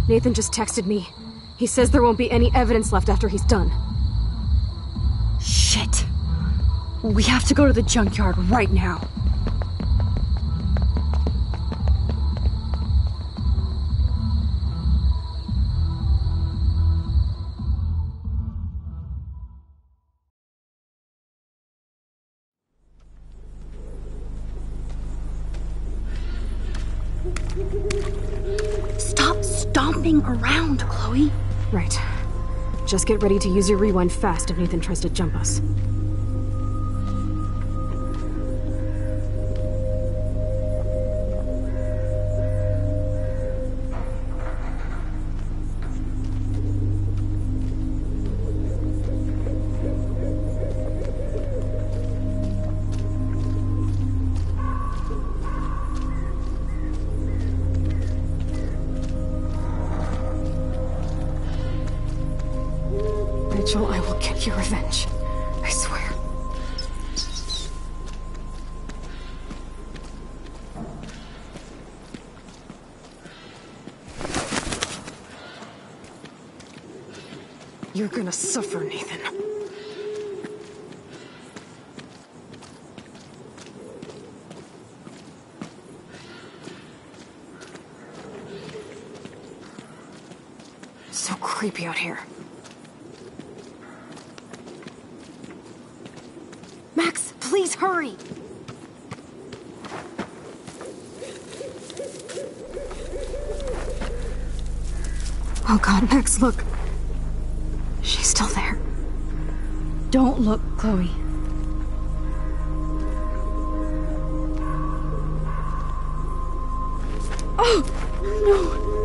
Nathan just texted me. He says there won't be any evidence left after he's done. Shit. We have to go to the junkyard right now. Stop stomping around, Chloe. Right. Just get ready to use your rewind fast if Nathan tries to jump us. Rachel, I will get your revenge. I swear. You're gonna suffer, Nathan. So creepy out here. Max, please hurry! Oh god, Max, look. She's still there. Don't look, Chloe. Oh, no.